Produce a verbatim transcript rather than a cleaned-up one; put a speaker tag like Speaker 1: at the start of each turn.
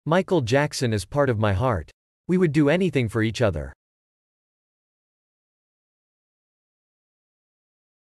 Speaker 1: Michael Jackson is part of my heart. We would do anything for each other.